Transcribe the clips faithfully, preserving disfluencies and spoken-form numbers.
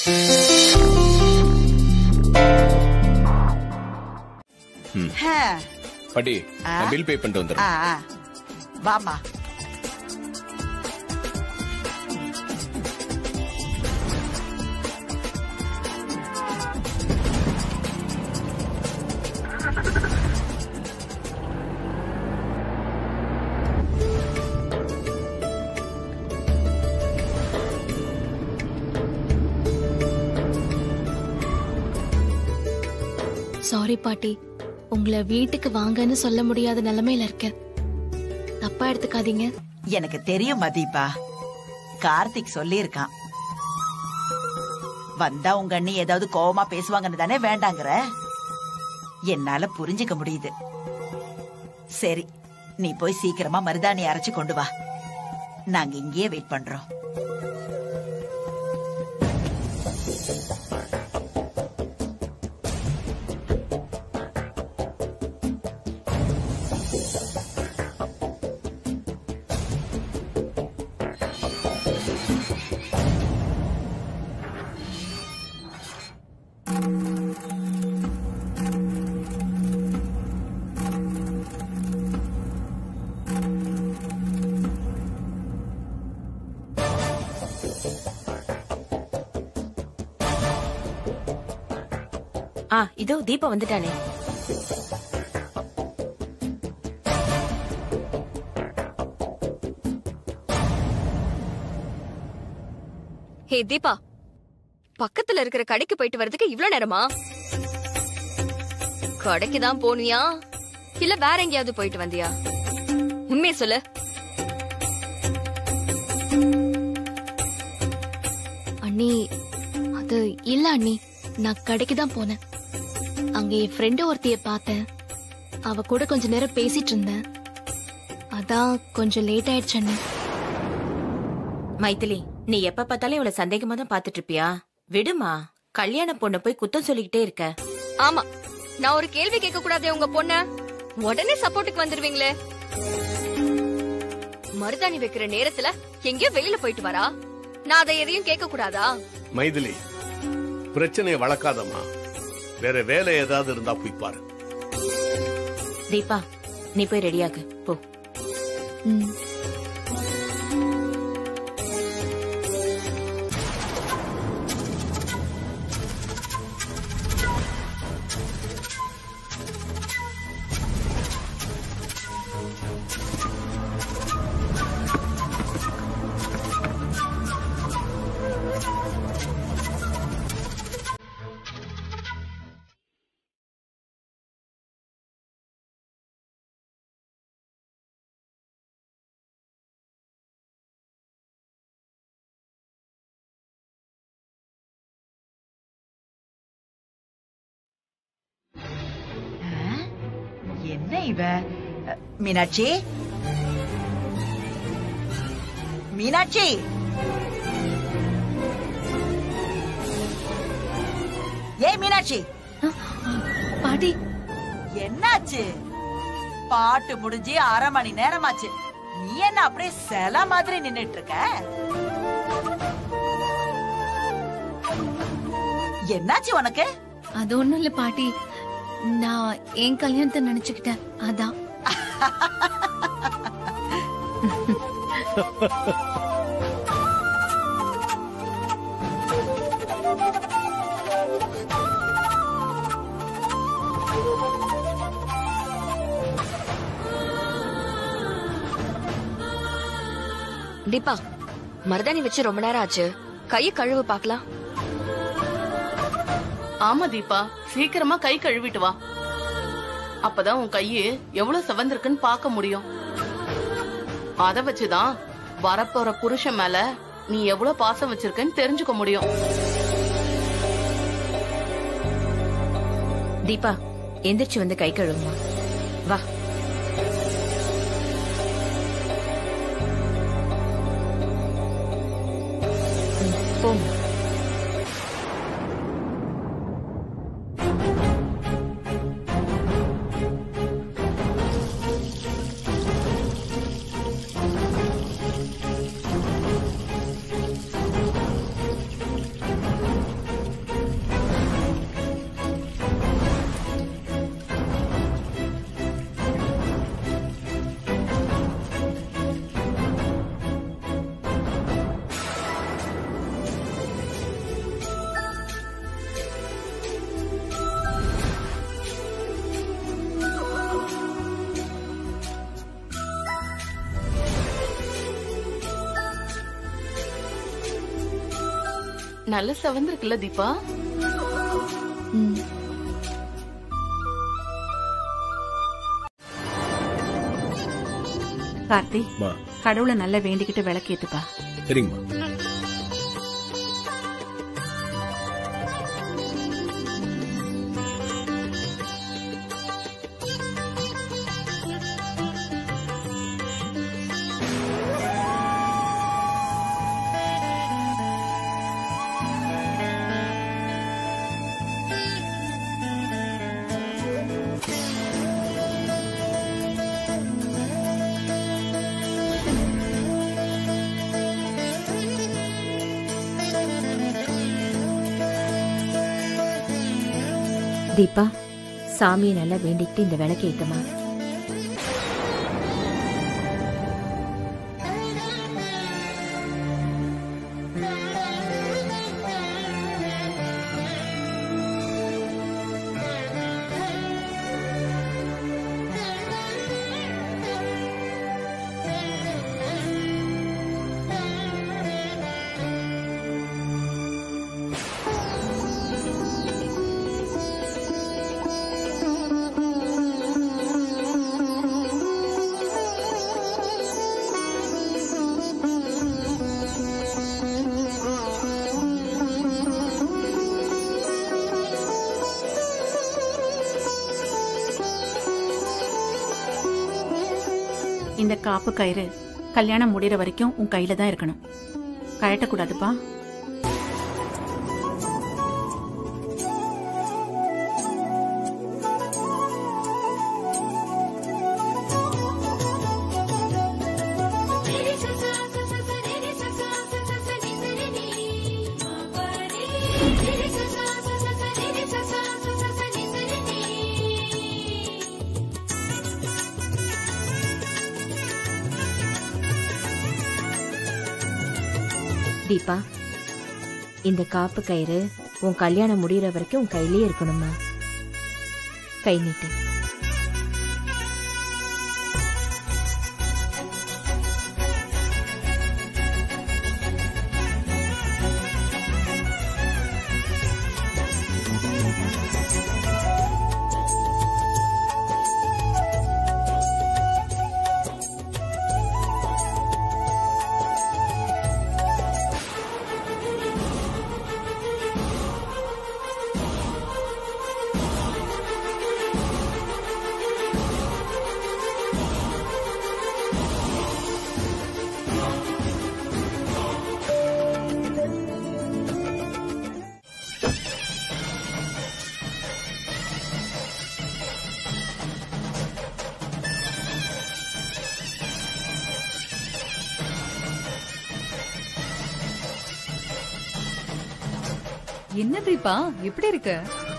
பாட்டி bill pay பண்ணிட்டு வந்துடுறேன். வாமா. சாரி பாட்டி, உங்களை வீட்டுக்கு வாங்கன்னு சொல்ல முடியாத நிலைமையில இருக்க. தப்பா எடுத்துக்காதீங்க. எனக்கு தெரியும் மதீபா, கார்த்திக் சொல்லி இருக்கான். வந்தா உங்க அண்ணி ஏதாவது கோவமா பேசுவாங்கன்னு தானே வேண்டாங்கிற. என்னால புரிஞ்சுக்க முடியுது. சரி, நீ போய் சீக்கிரமா மருதாணி அரைச்சு கொண்டு வா. நாங்க இங்கேயே வெயிட் பண்றோம். ஆ, இதோ தீபா வந்துட்டானே. ஹே தீபா, பக்கத்துல இருக்கிற கடைக்கு போயிட்டு வரதுக்கு இவ்ளோ நேரமா? கடைக்கு தான் போனியா இல்ல வேற எங்கேயாவது போயிட்டு வந்தியா? உண்மையை சொல்லு. அண்ணி, அது இல்ல அண்ணி, நான் கடைக்கு தான் போனேன். அங்க என் ஃப்ரெண்டு ஒருத்திய பார்த்தேன். அவ கூட கொஞ்ச நேரம் பேசிட்டு இருந்தேன். அதான் கொஞ்சம் லேட் ஆயிடுச்சு அண்ணி. மைதிலி, நீ எப்ப பார்த்தாலும் இவ்வளவு சந்தேகமா தான் பாத்துட்டு இருப்பியா? விடுமா, கல்யாண பொண்ணு போய் குத்தம் சொல்லிக்கிட்டே இருக்க. ஆமா, நான் ஒரு கேள்வி கேட்க கூடாதே உங்க பொண்ண? உடனே சப்போர்ட்டுக்கு வந்துருவீங்களே. மருதாணி வைக்கிற நேரத்துல எங்கேயோ வெளியில போயிட்டு வரா, நான் அதை எதையும் கேட்க கூடாதா? மைதிலி, பிரச்சனையை வளர்க்காதம்மா. வேற வேலை ஏதாவது இருந்தா போய் பாரு. தீபா, நீ போய் ரெடியாகு போ. என்ன இவ? மீனாட்சி, மீனாட்சி, ஏய் மீனாட்சி. பாட்டி, என்னாச்சு? பாட்டு முடிஞ்சு அரை மணி நேரமாச்சு. நீ என்ன அப்படியே சில மாதிரி நின்னுட்டு இருக்க? என்னாச்சு உனக்கு? அது ஒண்ணும் இல்ல பாட்டி, நான் என் கல்யாணத்தை நினைச்சுக்கிட்டேன், அதான். தீபா, மருதாணி வச்சு ரொம்ப நேரம் ஆச்சு, கைய கழுவு பாக்கலாம். ஆமா தீபா, சீக்கிரமா கை கழுவிட்டு வா. அப்பதான் உன் கையு எவ்வளவு செவந்திருக்குன்னு பாக்க முடியும். அத வச்சுதான் வரப்போற புருஷன் மேல நீ எவ்வளவு பாசம் வச்சிருக்கன்னு தெரிஞ்சுக்க முடியும். தீபா, எந்திரிச்சு வந்து கை கழுவுமா. வா. போம். நல்ல செவந்திருக்குல்ல தீபா? ம். கார்த்தி, மா கடவுளை நல்லா வேண்டிக்கிட்டு விளக்கேத்துப்பா. சரிங்கம்மா. தீபா, சாமியை நல்லா வேண்டிக்கிட்டு இந்த விளக்கு ஏத்துமா. இந்த காப்பு கயிறு கல்யாணம் முடிகிற வரைக்கும் உன் கையில தான் இருக்கணும். கழட்டக்கூடாதுப்பா. தீபா, இந்த காப்பு கயிறு உன் கல்யாணம் முடிகிற வரைக்கும் உன் கையிலேயே இருக்கணுமா. கை நீட்டு. என்ன தீபா எப்படி இருக்க?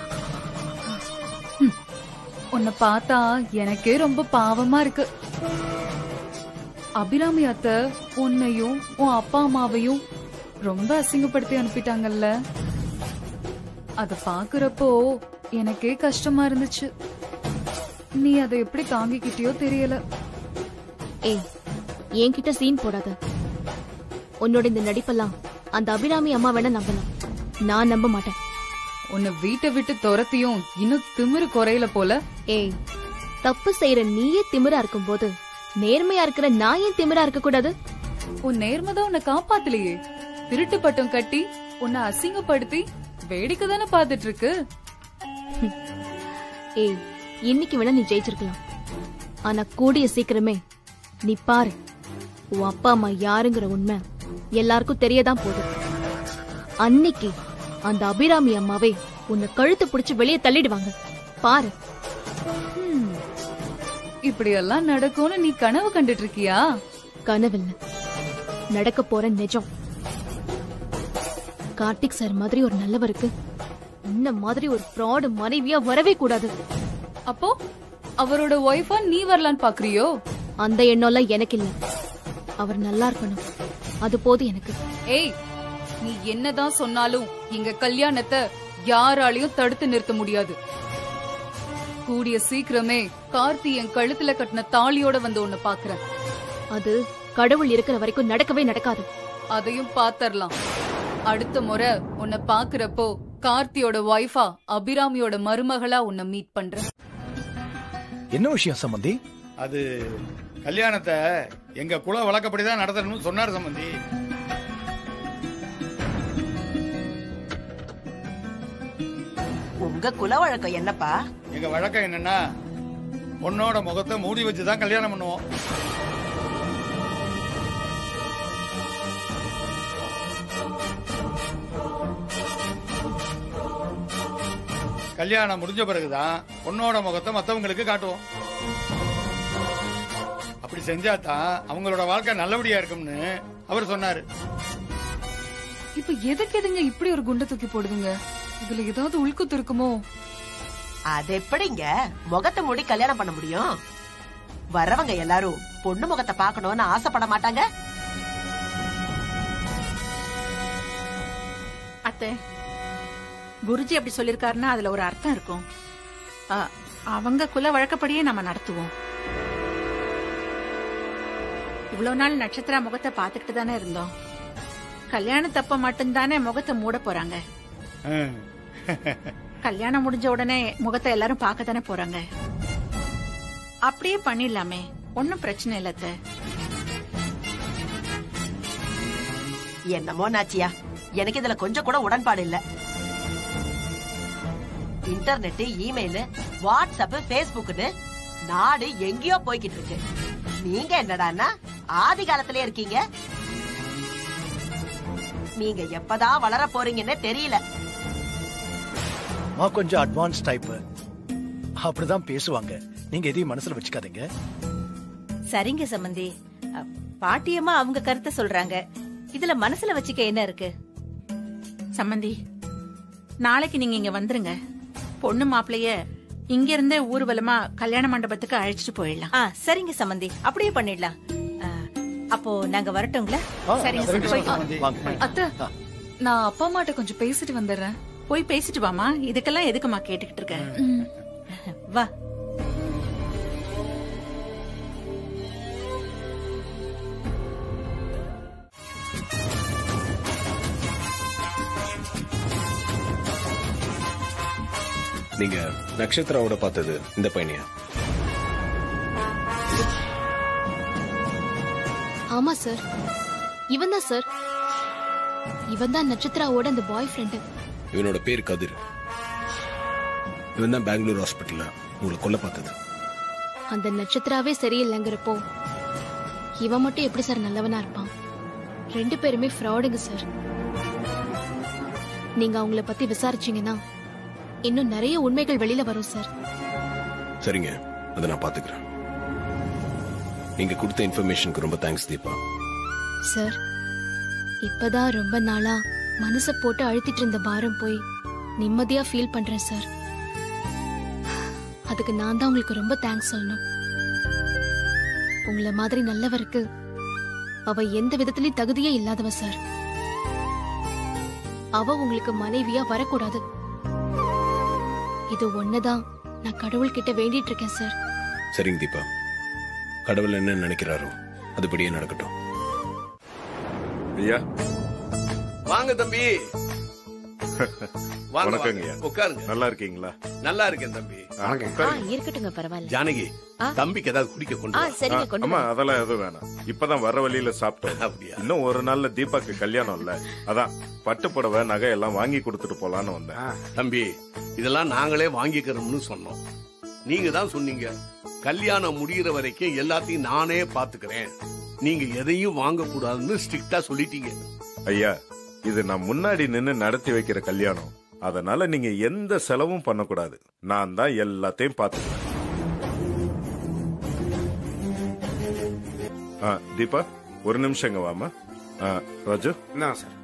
உன்னை பார்த்தா எனக்கே ரொம்ப பாவமா இருக்கு. அபிராமி அத்தை உன்னையும் உன் அப்பா அம்மாவையும் ரொம்ப அசிங்கப்படுத்தி அனுப்பிட்டாங்கல்ல. அத பாக்குறப்போ எனக்கே கஷ்டமா இருந்துச்சு. நீ அதை எப்படி தாங்கிக்கிட்டியோ தெரியல. ஏய், என்கிட்ட சீன் போடாத. உன்னோட இந்த நடிப்பெல்லாம் அந்த அபிராமி அம்மா வேணா நம்பலாம், நான் நம்ப மாட்டேன். உன்னை வீட்டை விட்டு துரத்தியும் இன்னும் திமிரு குறையல போல. ஏய், தப்பு செய்யற நீயே திமிரா இருக்கும் போது நேர்மையா இருக்கிற நான் ஏன் திமிரா இருக்க கூடாது? உன் நேர்மைதான் உன்னை காப்பாத்தலையே. திருட்டு பட்டம் கட்டி உன்னை அசிங்கப்படுத்தி வேடிக்கை தானே பாத்துட்டு இருக்கு. ஏய், இன்னைக்கு வேணா நீ ஜெயிச்சிருக்கலாம். ஆனா கூடிய சீக்கிரமே நீ பாரு, உன் அப்பா அம்மா யாருங்கிற உண்மை எல்லாருக்கும் தெரியதான் போகுது. அன்னைக்கு அந்த அபிராமி அம்மாவே உன்னை கழுத்து பிடிச்சு வெளியே தள்ளிடுவாங்க பாரு. இப்படி எல்லாம் நடக்கும்னு நீ கனவு கண்டுட்டு இருக்கியா? கனவில்ல, நடக்க போற நிஜம். கார்த்திக் சார் மாதிரி ஒரு நல்லவருக்கு இந்த மாதிரி ஒரு ஃப்ராட் மனைவியா வரவே கூடாது. அப்போ அவரோட ஒய்ஃபா நீ வரலான்னு பாக்குறியோ? அந்த எண்ணம்லாம் எனக்கு இல்ல. அவர் நல்லா இருக்கணும், அது போதும் எனக்கு. ஏய், நீ என்னதான் சொன்னாலும் எங்க கல்யாணத்தை யாராலையும் தடுத்து நிறுத்த முடியாது. கூடிய சீக்கிரமே கார்த்தி என் கழுத்துல கட்டின தாலியோட வந்து உன்னை பாக்குறேன். அது கடவுள் இருக்கிற வரைக்கும் நடக்கவே நடக்காது. அதையும் பாத்தரலாம். அடுத்த முறை உன்னை பாக்குறப்போ கார்த்தியோட வைஃபா அபிராமியோட மருமகளா உன்னை மீட் பண்றேன். என்ன விஷயம் சம்பந்தி? அது கல்யாணத்தை எங்க குல வழக்கப்படிதான் நடத்தணும்னு சொன்னார் சம்பந்தி. உங்க குல வழக்கம் என்னப்பா? எங்க வழக்கம் என்னன்னா பொண்ணோட முகத்தை மூடி வச்சுதான் கல்யாணம் பண்ணுவோம். கல்யாணம் முடிஞ்ச பிறகுதான் பொண்ணோட முகத்தை மத்தவங்களுக்கு காட்டுவோம். அப்படி செஞ்சாதான் அவங்களோட வாழ்க்கை நல்லபடியா இருக்கும்னு அவர் சொன்னாரு. இப்ப எதுக்கு எதுங்க இப்படி ஒரு குண்டை தூக்கி போடுதுங்க? இதுல ஏதாவது உள்குத்து இருக்குமோ? அது எப்படிங்க முகத்தை மூடி கல்யாணம் பண்ண முடியும்? வரவங்க எல்லாரும் பொண்ணு முகத்தை பாக்கணும்னு ஆசைப்பட மாட்டாங்க. அத்தை, குருஜி அப்படி சொல்லிருக்காருன்னா அதுல ஒரு அர்த்தம் இருக்கும். ஆ, அவங்க குல வழக்கப்படியே நம்ம நடத்துவோம். இவ்வளவு நாள் நட்சத்திரா முகத்தை பாத்துக்கிட்டு தானே இருந்தோம். கல்யாணத்தப்ப மட்டும்தானே முகத்தை மூட போறாங்க. கல்யாணம் முடிஞ்ச உடனே முகத்தை எல்லாரும் பார்க்க தானே போறாங்க. அப்படியே பண்ணிடலாமே, ஒன்னும் பிரச்சனை இல்ல. என்னமோ நாச்சியா, எனக்கு இதுல கொஞ்சம் கூட உடன்பாடு இல்ல. இன்டர்நெட், இமெயில், வாட்ஸ்அப், பேஸ்புக்னு நாடு எங்கேயோ போய்கிட்டு இருக்கு. நீங்க என்னடான்னா ஆதி காலத்திலே இருக்கீங்க. நீங்க எப்பதான் வளர போறீங்கன்னு தெரியல. கொஞ்சம் அட்வான்ஸ் டைப், அப்படிதான் பேசுவாங்க. நீங்க எதையும் மனசுல வச்சுக்காதீங்க. சரிங்க சம்பந்தி, பாட்டியம்மா அவங்க கருத்தை சொல்றாங்க. இதுல மனசுல வச்சுக்க என்ன இருக்கு? சம்பந்தி, நாளைக்கு நீங்க இங்க வந்துருங்க. பொண்ணு மாப்பிளைய இங்க இருந்தே ஊர்வலமா கல்யாண மண்டபத்துக்கு அழைச்சிட்டு போயிடலாம். ஆ, சரிங்க சம்பந்தி, அப்படியே பண்ணிடலாம். அப்போ நாங்க வரட்டுங்களா? சரிங்க. அத்தை, நான் அப்பா அம்மாட்ட கொஞ்சம் பேசிட்டு வந்துடுறேன். போய் பேசிட்டு வாமா. இதுக்கெல்லாம் எதுக்குமா கேட்டுக்கிட்டு இருக்க? வா. நீங்க நட்சத்திராவோட பார்த்தது இந்த பையனியா? ஆமா சார், இவன் தான் சார். இவன் தான் நட்சத்திராவோட அந்த பாய் ஃப்ரெண்டு. இவனோட பேர் கதிர். இவன் தான் பெங்களூர் ஹாஸ்பிட்டல்ல உங்களை கொல்ல பார்த்தது. அந்த நட்சத்திராவே சரியில்லைங்கிறப்போ இவன் மட்டும் எப்படி சார் நல்லவனா இருப்பான்? ரெண்டு பேருமே ஃப்ராடுங்க சார். நீங்க அவங்கள பத்தி விசாரிச்சீங்கன்னா இன்னும் நிறைய உண்மைகள் வெளியில வரும் சார். சரிங்க, அதை நான் பாத்துக்கிறேன். நீங்க கொடுத்த இன்ஃபர்மேஷனுக்கு ரொம்ப தேங்க்ஸ் தீபா. சார், இப்பதான் ரொம்ப நாளா மனச போட்டு அழுத்திட்டு இருந்த பாரம் போய் நிம்மதியா ஃபீல் பண்றேன் சார். அதுக்கு நான் தான் உங்களுக்கு ரொம்ப தேங்க்ஸ் சொல்லணும். உங்களை மாதிரி நல்லவருக்கு அவ எந்த விதத்திலயும் தகுதியே இல்லாதவ சார். அவ உங்களுக்கு மனைவியா வரக்கூடாது. இது ஒண்ணுதான் நான் கடவுள் கிட்ட வேண்டிட்டு இருக்கேன் சார். சரிங்க தீபா, கடவுள் என்ன நினைக்கிறாரோ அதுபடியே நடக்கட்டும். ஐயா வாங்க தம்பி. வணக்கங்க. உட்காருங்க. நல்லா இருக்கீங்களா? நல்லா இருக்கேன் தம்பி. இருக்கட்டுங்க, பரவாயில்ல. ஜானகி, தம்பிக்கு ஏதாவது குடிக்க கொண்டு. அம்மா, அதெல்லாம் எதுவும் வேணாம். இப்பதான் வர வழியில சாப்பிட்டோம். அப்படியா? இன்னும் ஒரு நாள்ல தீபாக்கு கல்யாணம் இல்ல, அதான் பட்டு புடவை நகை எல்லாம் வாங்கி கொடுத்துட்டு போலான்னு வந்தேன். தம்பி, இதெல்லாம் நாங்களே வாங்கிக்கிறோம்னு சொன்னோம். நீங்க தான் சொன்னீங்க கல்யாணம் முடிகிற வரைக்கும் எல்லாத்தையும் நானே பாத்துக்கிறேன், நீங்க எதையும் வாங்க கூடாதுன்னு ஸ்ட்ரிக்டா சொல்லிட்டீங்க. ஐயா, இது நான் முன்னாடி நின்னு நடத்தி வைக்கிற கல்யாணம். அதனால நீங்க எந்த செலவும் பண்ணக்கூடாது. நான் தான் எல்லாத்தையும் பாத்துக்கிறேன். தீபா, ஒரு நிமிஷங்க வாமா. ராஜு, சார்.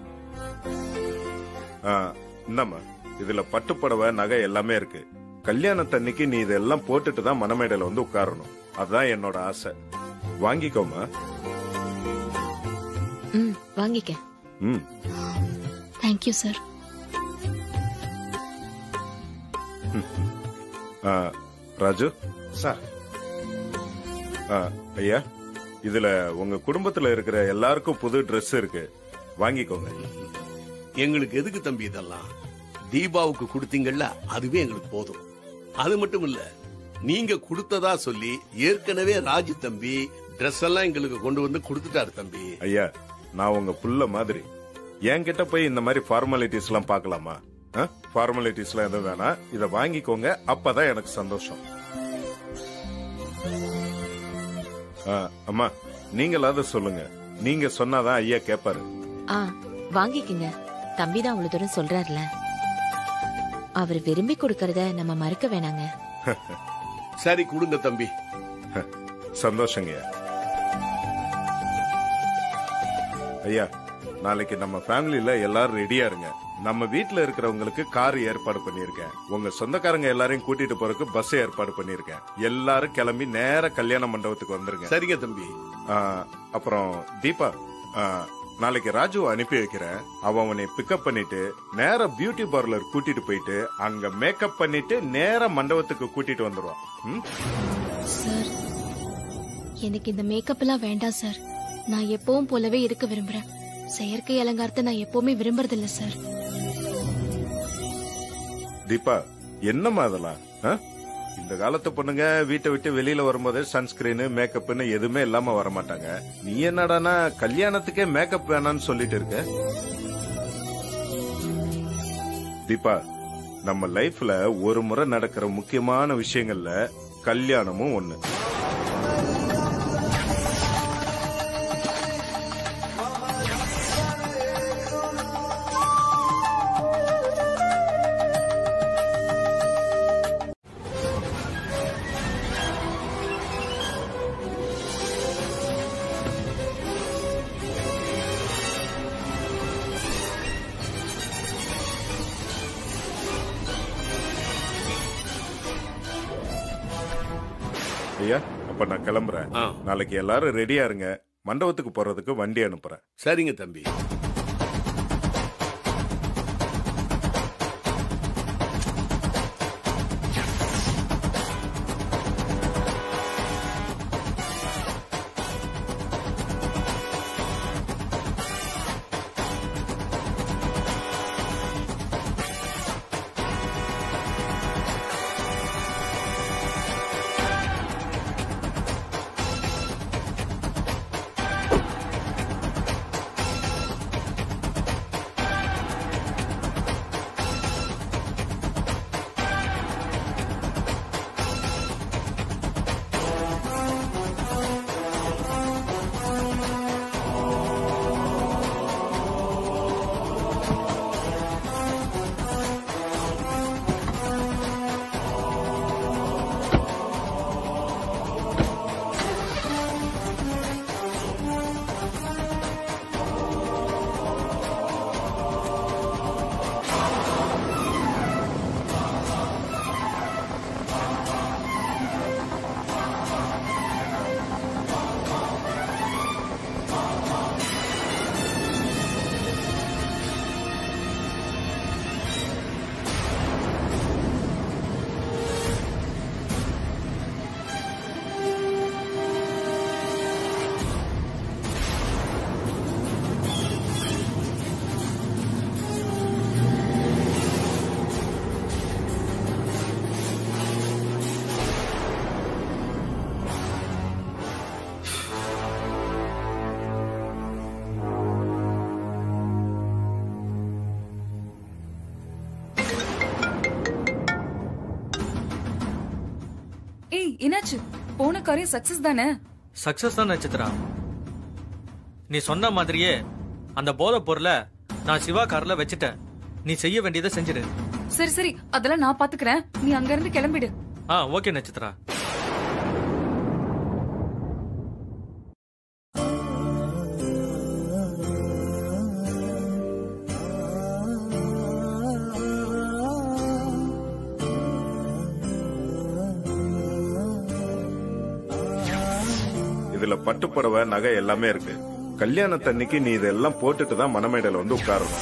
இந்தாம்மா, இதுல பட்டுப்புடவை நகை எல்லாமே இருக்கு. கல்யாணத்தன்னைக்கு நீ இதெல்லாம் போட்டுட்டு தான் மணமேடையில வந்து உட்காரணும். அதுதான் என்னோட ஆசை. வாங்கிக்கோமா. ம், வாங்கிக்க. ம், தேங்க்யூ சார். ராஜு சார். ஐயா, இதுல உங்க குடும்பத்துல இருக்கிற எல்லாருக்கும் புது ட்ரெஸ் இருக்கு, வாங்கிக்கோங்க. எங்களுக்கு எதுக்கு தம்பி இதெல்லாம்? தீபாவுக்கு கொடுத்தீங்கல்ல, அதுவே எங்களுக்கு போதும். அது மட்டும் இல்ல, நீங்க கொடுத்ததா சொல்லி ஏற்கனவே ராஜு தம்பி ட்ரெஸ் எல்லாம் எங்களுக்கு கொண்டு வந்து கொடுத்துட்டாரு தம்பி. ஐயா, நான் உங்க புள்ள மாதிரி என்கிட்ட போய் இந்த மாதிரி ஃபார்மாலிட்டிஸ் எல்லாம் பாக்கலாமா? ஃபார்மாலிட்டிஸ் எல்லாம் எதுவும் வேணாம், இத வாங்கிக்கோங்க, அப்பதான் எனக்கு சந்தோஷம். அம்மா, நீங்களாவது சொல்லுங்க, நீங்க சொன்னாதான் ஐயா கேப்பாரு. ஆ, வாங்கிக்கங்க. தம்பி தான் அவ்வளவு தூரம் சொல்றாருல, அவர் விரும்பி கொடுக்கறத நம்ம மறுக்க வேணாங்க. சரி, கொடுங்க தம்பி. சந்தோஷங்க ஐயா. நாளைக்கு நம்ம ஃபேமிலில எல்லாரும் ரெடியா இருங்க. நம்ம வீட்டுல இருக்கிறவங்களுக்கு கார் ஏற்பாடு பண்ணிருக்கேன். உங்க சொந்தக்காரங்க எல்லாரையும் கூட்டிட்டு போறதுக்கு பஸ் ஏற்பாடு பண்ணிருக்கேன். எல்லாரும் கிளம்பி நேர கல்யாண மண்டபத்துக்கு வந்துருங்க. சரிங்க தம்பி. அப்புறம் தீபா, நாளைக்கு ராஜு அனுப்பி வைக்கிறேன். அவன் அவனை பிக்கப் பண்ணிட்டு நேர பியூட்டி பார்லர் கூட்டிட்டு போயிட்டு அங்க மேக்கப் பண்ணிட்டு நேர மண்டபத்துக்கு கூட்டிட்டு வந்துருவான். சார், எனக்கு இந்த மேக்கப் எல்லாம் வேண்டாம் சார். நான் எப்பவும் போலவே இருக்க விரும்புறேன். செயற்கை அலங்காரத்தை நான் எப்பவுமே விரும்புறதில்ல சார். தீபா, என்னமா அதெல்லாம்? இந்த காலத்து பொண்ணுங்க வீட்டை விட்டு வெளியில வரும்போது சன்ஸ்கிரீன் மேக்கப்னு எதுவுமே இல்லாம வர மாட்டாங்க. நீ என்னடானா கல்யாணத்துக்கே மேக்கப் வேணான்னு சொல்லிட்டு இருக்க? தீபா, நம்ம லைஃப்ல ஒரு முறை நடக்கிற முக்கியமான விஷயங்கள்ல கல்யாணமும் ஒண்ணு. ஐயா, அப்ப நான் கிளம்புறேன். நாளைக்கு எல்லாரும் ரெடியா இருங்க. மண்டபத்துக்கு போறதுக்கு வண்டி அனுப்புறேன். சரிங்க தம்பி. என்னாச்சு? போன காரியம் சக்சஸ் தானே? சக்சஸ் தான் நட்சத்திரா. நீ சொன்ன மாதிரியே அந்த போதை பொருளை நான் சிவா கார்ல வச்சுட்டேன். நீ செய்ய வேண்டியதை செஞ்சிடு. சரி சரி, அதெல்லாம் நான் பாத்துக்கிறேன். நீ அங்க இருந்து கிளம்பிடு. ஆ, ஓகே நட்சத்திரா. இதுல பட்டுப்புடவை நகை எல்லாமே இருக்கு. கல்யாணத்தன்னைக்கு நீ இதெல்லாம் போட்டுட்டு தான் மணமேடையில வந்து உட்காரணும்.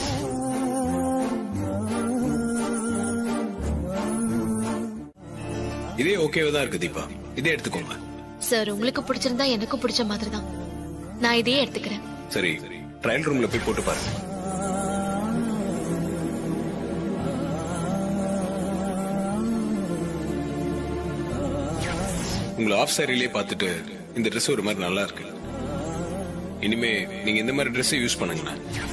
இதே ஓகேவா தான் இருக்கு தீபா, இதே எடுத்துக்கோங்க. சார், உங்களுக்கு பிடிச்சிருந்தா எனக்கும் பிடிச்ச மாதிரி தான். நான் இதையே எடுத்துக்கிறேன். சரி, ட்ரையல் ரூம்ல போய் போட்டு பாருங்க. உங்களை ஆஃப் சாரிலே பார்த்துட்டு இந்த ட்ரெஸ் ஒரு மாதிரி நல்லா இருக்கு. இனிமே நீங்க இந்த மாதிரி ட்ரெஸ் யூஸ் பண்ணுங்கண்ணா.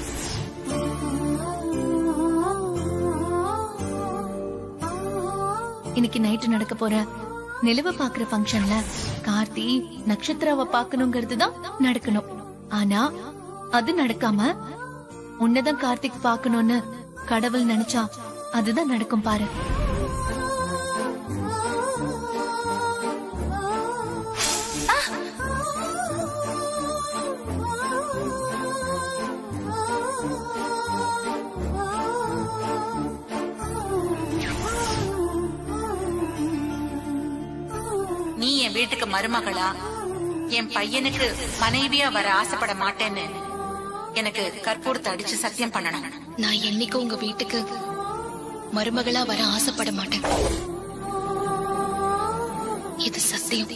இன்னைக்கு நைட்டு நடக்க போற நிலவை பாக்குற ஃபங்க்ஷன்ல கார்த்தி நட்சத்திராவை பாக்கணுங்கிறது தான் நடக்கணும். ஆனா அது நடக்காம உன்னதான் கார்த்திக் பாக்கணும்னு கடவுள் நினைச்சா அதுதான் நடக்கும் பாரு. நீ என் வீட்டுக்கு மருமகளா என் பையனுக்கு மனைவியா வர ஆசைப்பட மாட்டேன்னு எனக்கு கற்பூரத்தை அடிச்சு சத்தியம் பண்ணணும். நான் என்னைக்கும் உங்க வீட்டுக்கு மருமகளா வர ஆசைப்பட மாட்டேன். இது சத்தியம்.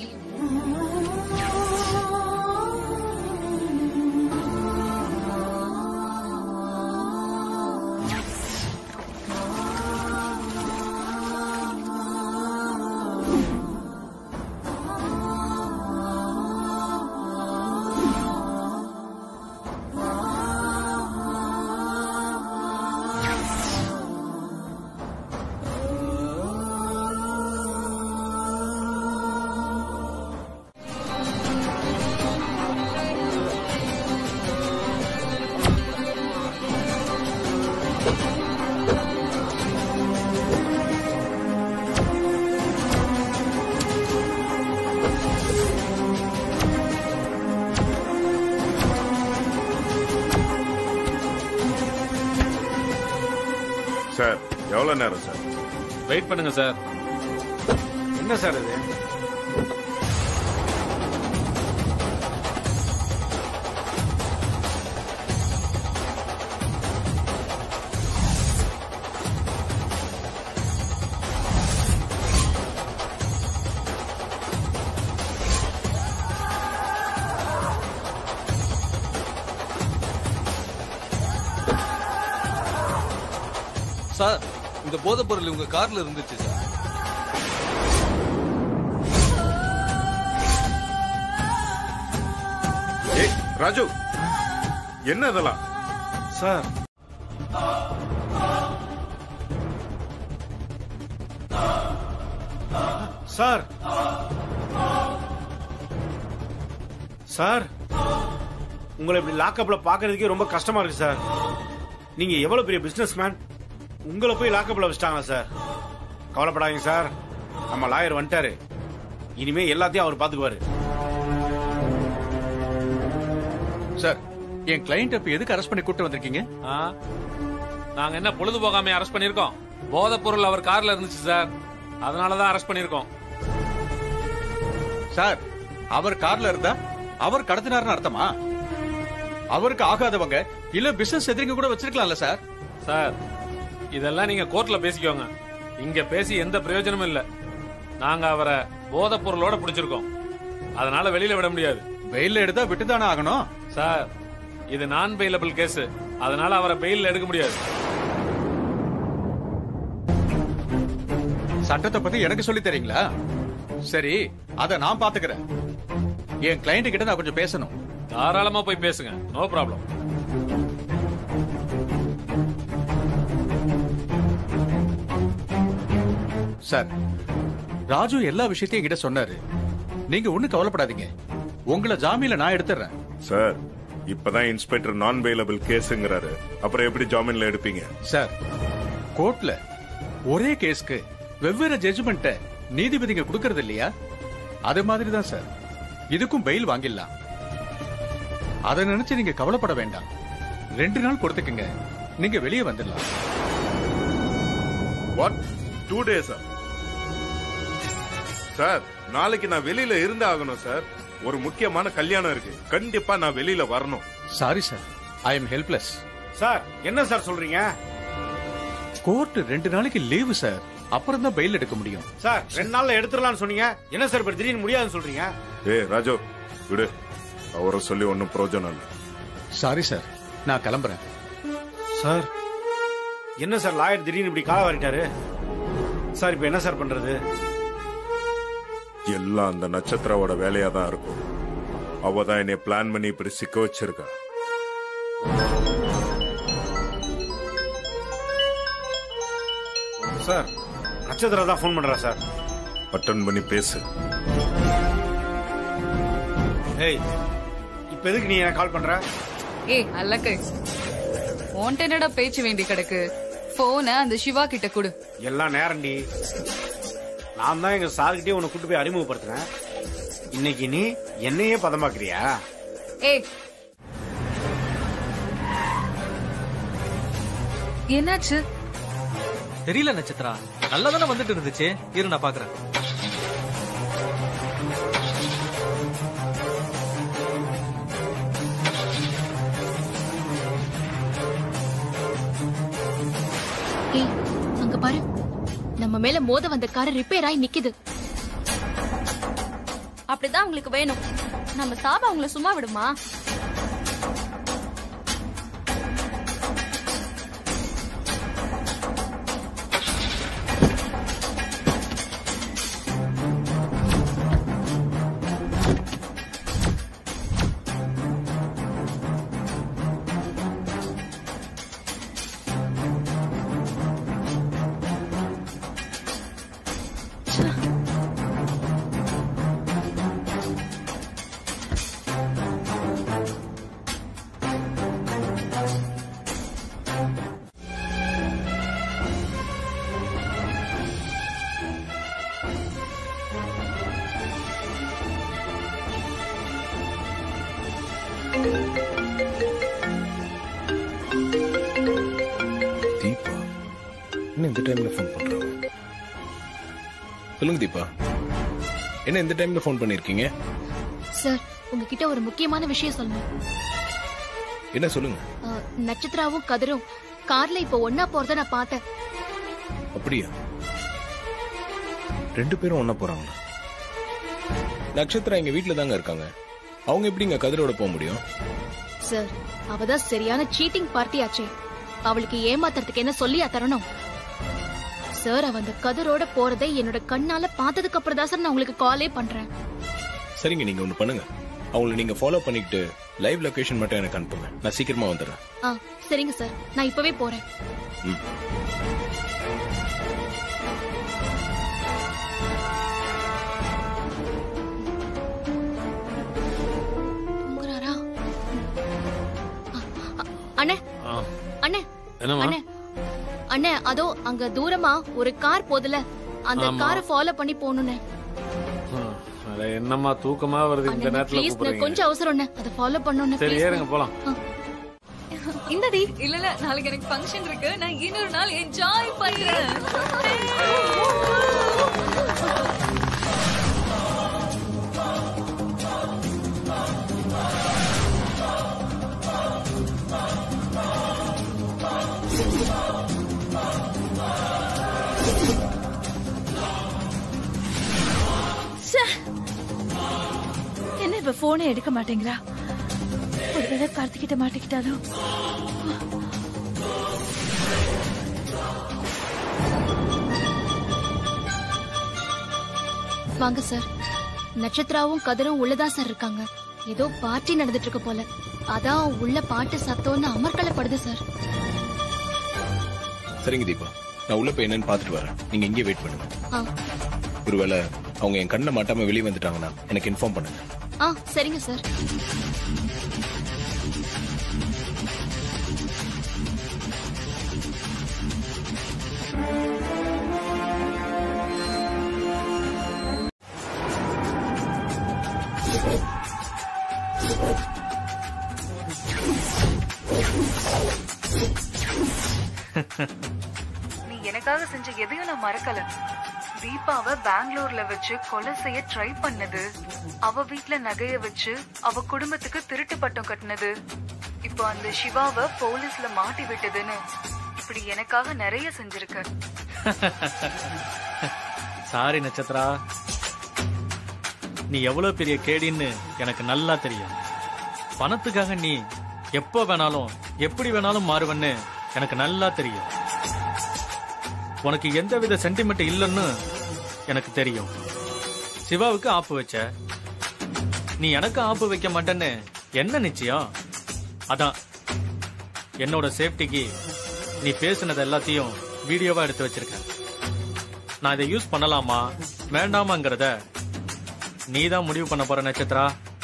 சார் எவ்வளவு நேரம் சார்? வெயிட் பண்ணுங்க சார். என்ன சார் இது? சார் இந்த போதைப் பொருள் உங்க கார்ல இருந்துச்சு சார். ஏய் ராஜு, என்ன இதெல்லாம்? சார் சார் சார் உங்களை இப்படி லாக்அப்ல பாக்குறதுக்கே ரொம்ப கஷ்டமா இருக்கு சார். நீங்க எவ்வளவு பெரிய பிசினஸ் மேன், உங்களை போய் லாக்அப்ல வச்சிட்டாங்க சார். கவலைப்படாதீங்க சார், நம்ம லாயர் வந்துட்டாரு. இனிமே எல்லாத்தையும் அவர் பாத்துக்குவாரு. சார் என் கிளைண்ட் இப்ப எதுக்கு அரெஸ்ட் பண்ணி கூட்டு வந்திருக்கீங்க? நாங்க என்ன பொழுது போகாம அரெஸ்ட் பண்ணிருக்கோம். போதைப் பொருள் அவர் கார்ல இருந்துச்சு சார், அதனாலதான் அரெஸ்ட் பண்ணிருக்கோம். சார் அவர் கார்ல இருந்தா அவர் கடத்தினார்னு அர்த்தமா? அவருக்கு ஆகாதவங்க இல்ல பிசினஸ் எதிரிங்க கூட வச்சிருக்கலாம்ல சார். சார் இதெல்லாம் நீங்க கோர்ட்ல பேசிக்கோங்க. இங்க பேசி எந்த பிரயோஜனமும் இல்ல. நாங்க அவரை போதைப் பொருளோட பிடிச்சிருக்கோம், அதனால வெளியில விட முடியாது. பெயில எடுத்தா விட்டுதானே ஆகணும் சார். இது நான் பெயிலபிள் கேஸ், அதனால அவரை பெயில் எடுக்க முடியாது. சட்டத்தை பத்தி எனக்கு சொல்லி தரீங்களா? சரி அத நான் பாத்துக்கிறேன். என் கிளைண்ட் கிட்ட நான் கொஞ்சம் பேசணும். தாராளமா போய் பேசுங்க, நோ ப்ராப்ளம். சார் ராஜு எல்லா விஷயத்தையும் என்கிட்ட சொன்னாரு. நீங்க ஒண்ணு கவலைப்படாதீங்க, உங்களை ஜாமீன்ல நான் எடுத்துறேன். சார் இப்பதான் இன்ஸ்பெக்டர் நான் பெயிலபிள் கேஸ்ங்கிறாரு, அப்புறம் எப்படி ஜாமீன்ல எடுப்பீங்க? சார் கோர்ட்ல ஒரே கேஸ்க்கு வெவ்வேறு ஜட்ஜ்மெண்ட்ட நீதிபதிங்க கொடுக்கறது இல்லையா? அது மாதிரி தான் சார் இதுக்கும் பெயில் வாங்கிடலாம். அதை நினைச்சு நீங்க கவலைப்பட வேண்டாம். ரெண்டு நாள் கொடுத்துக்குங்க, நீங்க வெளியே வந்துடலாம். What, two டேஸா? சார் நாளைக்கு நான் வெளியில இருந்து ஆகணும் சார். ஒரு முக்கியமான கல்யாணம் இருக்கு, கண்டிப்பா நான் வெளியில வரணும். Sorry sir, I am helpless. Sir என்ன சார் சொல்றீங்க? கோர்ட் ரெண்டு நாளைக்கு லீவு சார், அப்புறம் தான் பெயில் எடுக்க முடியும். சார் ரெண்டு நாள்ல எடுத்துடலாம்னு சொன்னீங்க, என்ன சார் இப்ப திடீர்னு முடியாதுன்னு சொல்றீங்க? ஏ ராஜு விடு, அவரை சொல்லி ஒன்னும் பிரயோஜனம் இல்லை. சாரி சார், நான் கிளம்புறேன். சார் என்ன சார் லாயர் திடீர்னு இப்படி கால வாரிட்டாரு? சார் இப்ப என்ன சார் பண்றது? எல்லாம் அந்த நட்சத்திராவோட வேலையா தான் இருக்கும். அவ தான் என்னை பிளான் பண்ணி இப்படி சிக்க வச்சிருக்கா. சார், நட்சத்திரா தான் ஃபோன் பண்றா சார். அட்டன் பண்ணி பேசு. ஏய், இப்ப எதுக்கு நீ எனக்கு கால் பண்ற? ஏய் அல்லக்கு, உன்கிட்ட என்னடா பேச்சு வேண்டி கிடக்கு? போன அந்த சிவா கிட்ட கொடு. எல்லாம் நேரண்டி. நான் தான் எங்க சார்கிட்டே உன்னை கூட்டு போய் அறிமுகப்படுத்துறேன். இன்னைக்கு நீ என்னையே பதமாக்குறியா? ஏய், என்னாச்சு? தெரியல நட்சத்திரா, நல்லா தானே வந்துட்டு இருந்துச்சு. இரு நான் பாக்குறேன். ஏய், அங்க பாரு, நம்ம மேல மோத வந்த கார் ரிப்பேர் ஆகி நிக்குது. அப்படிதான் உங்களுக்கு வேணும். நம்ம சாபா உங்களை சும்மா விடுமா? தீபா என்ன இந்த டைம்ல ஃபோன் பண்றாங்க? சொல்லுங்க தீபா, என்ன இந்த டைம்ல ஃபோன் பண்ணிருக்கீங்க? சார், உங்ககிட்ட ஒரு முக்கியமான விஷயம் சொல்லணும். என்ன சொல்லுங்க. அஹ், நட்சத்திராவும் கதிரும் கார்ல இப்ப ஒன்னா போறத நான் பார்த்தேன். அப்படியா? ரெண்டு பேரும் ஒன்னா போறாங்களா? நட்சத்திரா எங்க வீட்டுல தாங்க இருக்காங்க. அவங்க எப்படிங்க கதிரோட போக முடியும்? சார், அவதான் சரியான சீட்டிங் பார்ட்டி ஆச்சே. அவளுக்கு ஏமாத்துறதுக்கு என்ன சொல்லியா தரணும்? சார், அவ அந்த கதிரோட போறதை என்னோட கண்ணால பார்த்ததுக்கு அப்புறம் தான் சார் நான் உங்களுக்கு காலே பண்றேன். சரிங்க, நீங்க ஒண்ணு பண்ணுங்க. அவங்கள நீங்க ஃபாலோ பண்ணிக்கிட்டு லைவ் லொகேஷன் மட்டும் எனக்கு அனுப்புங்க. நான் சீக்கிரமா வந்துடுறேன். ஆ, சரிங்க சார், நான் இப்பவே போறேன். ம். தூங்குறாரா? அ, அ, அண்ணே அண்ணே என்னம்மா? அண்ணே அண்ணே, அதோ அங்க தூரமா ஒரு கார் போதுல, அந்த ஆமா. காரை ஃபாலோ பண்ணி போகணும்னே. அட, என்னம்மா தூக்கமா வருது இந்த நேரத்துல ப்ளீஸ், கூப்பிடுறீங்க? கொஞ்சம் அவசரம் அண்ணே, அதை ஃபாலோ பண்ணணும். சரி, ஏறுங்க போலாம். இந்தடி. இல்ல இல்ல, நாளைக்கு எனக்கு ஃபங்க்ஷன் இருக்கு. நான் இன்னொரு நாள் என்ஜாய் பண்றேன். என்ன இப்ப போனே எடுக்க மாட்டேங்கிறா? ஒருவேளை கார்த்திகிட்ட மாட்டிக்கிட்டாலும். வாங்க சார். நட்சத்திராவும் கதிரும் உள்ளதான் சார் இருக்காங்க. ஏதோ பார்ட்டி நடந்துட்டு இருக்கு போல. அதான் உள்ள பாட்டு சத்தம்னு அமர்க்கலப்படுது சார். சரிங்க தீபா, நான் உள்ள போய் என்னன்னு பாத்துட்டு வரேன். நீங்க இங்கே வெயிட் பண்ணுங்க. ஆ. ஒருவேளை அவங்க என் கண்ணை மாட்டாம வெளியே வந்துட்டாங்கன்னா எனக்கு இன்ஃபார்ம் பண்ணுங்க. ஆ, சரிங்க சார். நீ எனக்காக செஞ்ச எதையும் நான் மறக்கல. தீபாவை பெங்களூர்ல வச்சு கொலை செய்ய ட்ரை பண்ணது, அவ வீட்ல நகைய வச்சு அவ குடும்பத்துக்கு திருட்டு பட்டம் கட்டினது, இப்போ அந்த சிவாவை போலீஸ்ல மாட்டி விட்டதுன்னு இப்படி எனக்காக நிறைய செஞ்சிருக்க. சாரி நட்சத்திரா, நீ எவ்வளவு பெரிய கேடின்னு எனக்கு நல்லா தெரியும். பணத்துக்காக நீ எப்ப வேணாலும் எப்படி வேணாலும் மாறுவன்னு எனக்கு நல்லா தெரியும். உனக்கு எந்தவித சென்டிமெண்ட் இல்லைன்னு எனக்கு தெரியும். சிவாவுக்கு ஆப்பு வச்ச, நீ எனக்கு ஆப்பு வைக்க மாட்டேன்னு என்ன நிச்சயம்? அதான் என்னோட சேஃப்டிக்கு நீ பேசுனது எல்லாத்தையும் வீடியோவா எடுத்து வச்சிருக்க. நான் இதை யூஸ் பண்ணலாமா வேண்டாமாங்கிறத நீதான் முடிவு பண்ண போற நட்சத்திரா.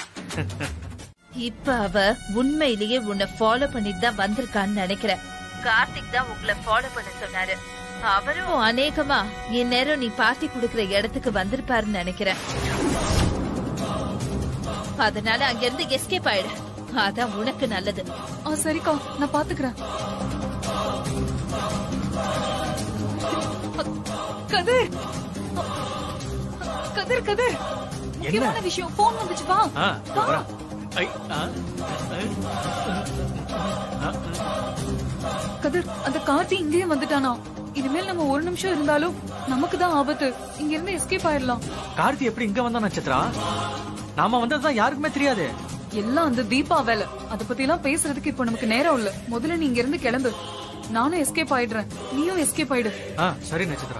இப்ப அவ உண்மையிலேயே உன்னை ஃபாலோ பண்ணிட்டு தான் வந்திருக்கான்னு நினைக்கிறேன். கார்த்திக் தான் உங்களை ஃபாலோ பண்ண சொன்னாரு. அவரும் அநேகமா இந்நேரம் நீ பார்ட்டி குடுக்கற இடத்துக்கு வந்திருப்பாருன்னு நினைக்கிறேன். அதனால அங்கிருந்து எஸ்கேப் ஆயிடு. அதான் உனக்கு நல்லது. சரிக்கா, நான் பாத்துக்கிறேன். கதிர் கதிர் கதிர் முக்கியமான விஷயம். போன் வந்துச்சு, வா. கதிர், அந்த கார்த்தி இங்கேயே வந்துட்டானா? இனிமேல் நம்ம ஒரு நிமிஷம் இருந்தாலும் நமக்கு தான் ஆபத்து. இங்க இருந்து எஸ்கேப் ஆயிடலாம். கார்த்தி எப்படி இங்க வந்தா நட்சத்திரா? நாம வந்ததுதான் யாருக்குமே தெரியாது. எல்லாம் அந்த தீபா வேலை. அத பத்தி எல்லாம் பேசுறதுக்கு இப்ப நமக்கு நேரம் இல்ல. முதல்ல நீ இங்க இருந்து கிளம்பு. நானும் எஸ்கேப் ஆயிடுறேன், நீயும் எஸ்கேப் ஆயிடு. சரி நட்சத்திரா.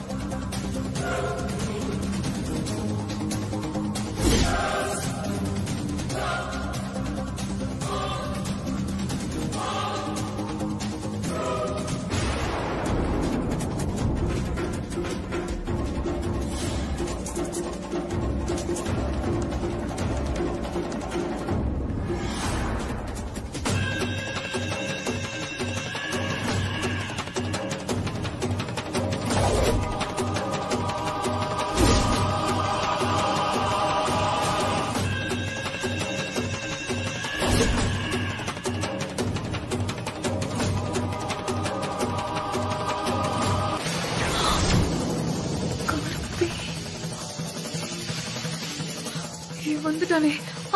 வந்துட்டானே.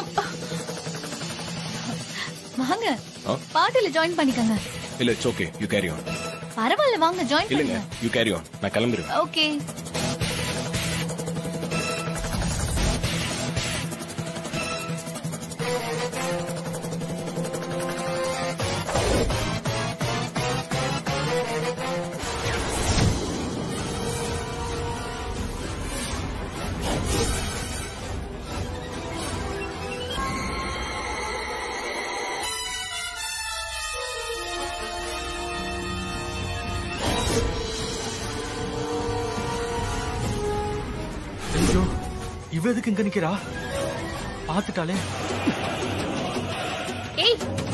வாங்க பார்ட்டில ஜாயின் பண்ணிக்கங்க. இல்ல it's okay, you carry on. பரவாயில்ல, வாங்க ஜாயின் இல்லங்க, பண்ணுங்க. யூ கேரி ஆன், நான் கிளம்பிடுவேன். ஓகே. இவ எதுக்கு இங்க நிக்கிறா? பாத்துட்டாலே. ஏய்,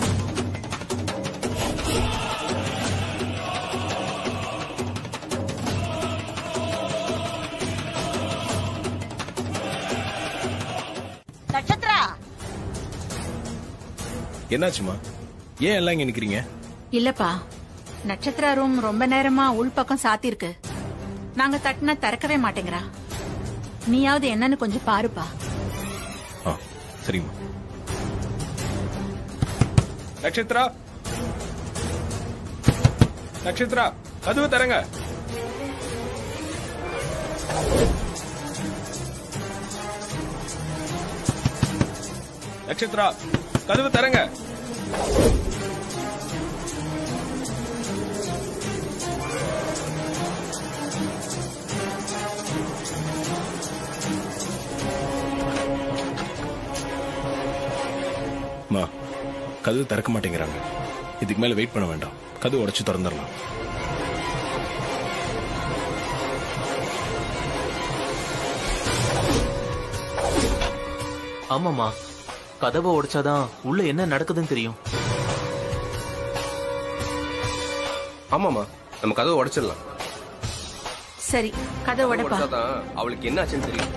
நட்சத்திரா, என்னாச்சுமா? ஏன் எல்லாம் இங்க நிக்கிறீங்க? இல்லப்பா, நட்சத்திரா ரூம் ரொம்ப நேரமா உள்பக்கம் சாத்தி இருக்கு. நாங்க தட்டினா திறக்கவே மாட்டேங்கிறா. நீயாவது என்னன்னு கொஞ்சம் பாருப்பா. சரிம்மா. நட்சத்திரா, நட்சத்திரா, கதவு தரங்க. நட்சத்திரா, கதவு தரங்க. கதவு திறக்க மாட்டேங்கிறாங்க. இதுக்கு மேல வெயிட் பண்ண வேண்டாம், கதவு உடைச்சு திறந்துடலாம். ஆமாமா, கதவை உடைச்சாதான் உள்ள என்ன நடக்குதுன்னு தெரியும். ஆமாமா, நம்ம கதவை உடைச்சிடலாம். சரி, கதவை உடைப்பா. அவளுக்கு என்ன ஆச்சுன்னு தெரியும்.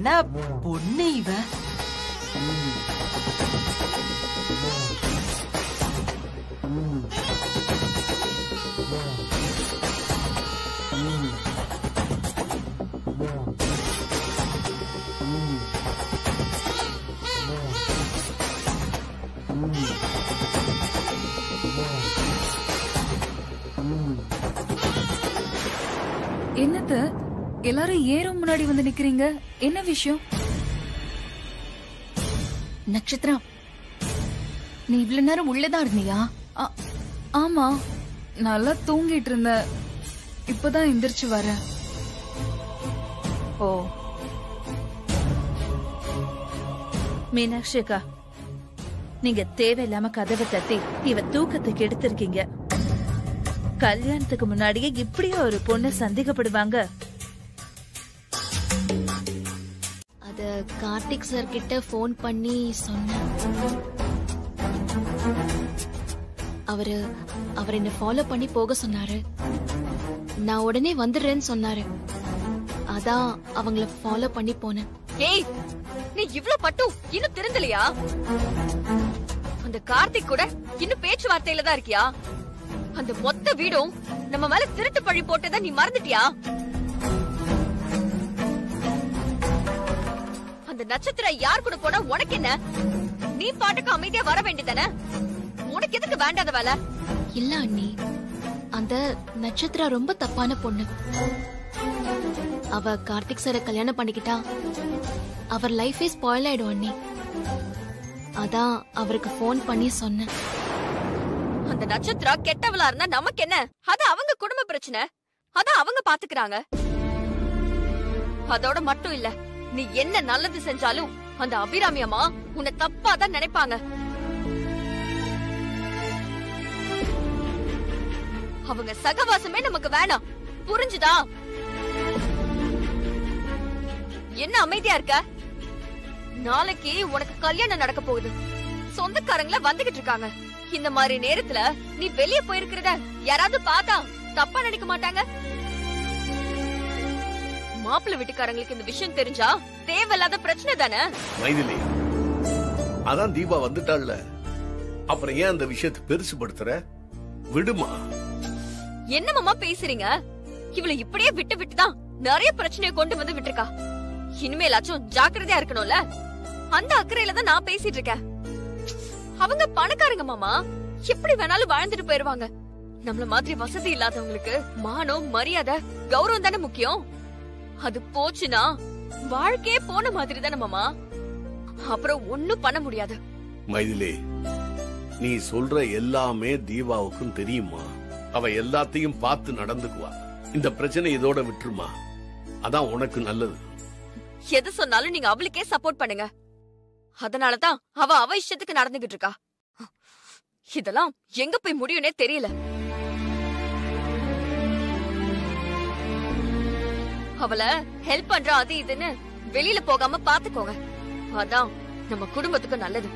என்ன பொண்ணு இவ? என்னத்த எல்லாரும் ஏறும் முன்னாடி வந்து நிக்கிறீங்க? என்ன விஷயம்? நட்சத்திரம், நீ இவ்வளவு நேரம் உள்ளதான் இருந்தியா? ஆமா, நல்லா தூங்கிட்டு இருந்த. இப்பதான் எந்திரிச்சு வர. ஓ, மீனாட்சி அக்கா, நீங்க தேவையில்லாம கதவை தட்டி இவ தூக்கத்துக்கு எடுத்திருக்கீங்க. கல்யாணத்துக்கு முன்னாடியே இப்படியே ஒரு பொண்ணு சந்தேகப்படுவாங்க? அத கார்த்திக் சார் கிட்ட போன் பண்ணி சொன்னேன். அவரு அவர் என்ன ஃபாலோ பண்ணி போக சொன்னாரு. நான் உடனே வந்துடுறேன்னு சொன்னாரு. அதான் அவங்கள ஃபாலோ பண்ணி போனேன். ஏய், நீ இவ்ளோ பட்டு இன்னும் திருந்தலையா? அந்த கார்த்திக் கூட இன்னும் பேச்சுவார்த்தையில தான் இருக்கியா? அந்த மொத்த வீடும் நம்ம மேல திருட்டு பழி போட்டதை நீ மறந்துட்டியா? அந்த நட்சத்திரம் யார் கூட போனா உனக்கு என்ன? நீ பாட்டுக்கு அமைதியா வர வேண்டியதானே? உனக்கு எதுக்கு வேண்டாத வேலை? இல்ல அண்ணி, அந்த நட்சத்திரம் ரொம்ப தப்பான பொண்ணு. அவ கார்த்திக் சார கல்யாணம் பண்ணிக்கிட்டா அவர் லைஃபே ஸ்பாயில் ஆயிடும் அண்ணி. அதான் அவருக்கு போன் பண்ணி சொன்னேன். அந்த நட்சத்திரம் கெட்டவளா இருந்தா நமக்கு என்ன? அது அவங்க குடும்ப பிரச்சனை. அத அவங்க பாத்துக்கிறாங்க. அதோட மட்டும் இல்ல, நீ என்ன நல்லது செஞ்சாலும் அந்த அபிராமி அம்மா உன்னை தப்பா தான் நினைப்பாங்க. அவங்க சகவாசமே நமக்கு வேணாம், புரிஞ்சுதா? என்ன அமைதியா இருக்க? நாளைக்கு உனக்கு கல்யாணம் நடக்க போகுது. சொந்தக்காரங்கள வந்துகிட்டு இருக்காங்க. இந்த மாதிரி நேரத்துல நீ வெளிய போயிருக்கிறத யாராவது பார்த்தா தப்பா நினைக்க மாட்டாங்க? மாப்பிள்ளை வீட்டுக்காரங்களுக்கு இந்த விஷயம் தெரிஞ்சா தேவையில்லாத பிரச்சனை தானே. மைதிலி, அதான் தீபா வந்துட்டாள்ல, அப்புறம் ஏன் அந்த விஷயத்தை பெருசுபடுத்துற? விடுமா. என்னமாமா பேசுறீங்க? இவளை இப்படியே விட்டு விட்டுதான் நிறைய பிரச்சனையை கொண்டு வந்து விட்டுருக்கா. இனிமேலாச்சும் ஜாக்கிரதையா இருக்கணும்ல. அந்த அக்கறையில தான் நான் பேசிட்டு இருக்கேன். அவங்க பணக்காரங்க மாமா, எப்படி வேணாலும் வாழ்ந்துட்டு போயிருவாங்க. நம்மள மாதிரி வசதி இல்லாதவங்களுக்கு மானம், மரியாதை, கௌரவம் தானே முக்கியம். அது போச்சுன்னா வாழ்க்கையே போன மாதிரி தானே மாமா. அப்புறம் ஒண்ணும் பண்ண முடியாது. மைதிலி, நீ சொல்ற எல்லாமே தீபாவுக்கும் தெரியுமா? அவ எல்லாத்தையும் பார்த்து நடந்துக்குவா. இந்த பிரச்சனை இதோட விட்டுருமா, அதான் உனக்கு நல்லது. எது சொன்னாலும் நீங்க அவளுக்கே சப்போர்ட் பண்ணுங்க. அதனாலதான் அவ அவ இஷ்டத்துக்கு நடந்துகிட்டு இருக்கா. இதெல்லாம் எங்க போய் முடியும்னே தெரியல. அவளை ஹெல்ப் பண்ற அது இதுன்னு வெளியில போகாம பாத்துக்கோங்க. அதான் நம்ம குடும்பத்துக்கு நல்லது.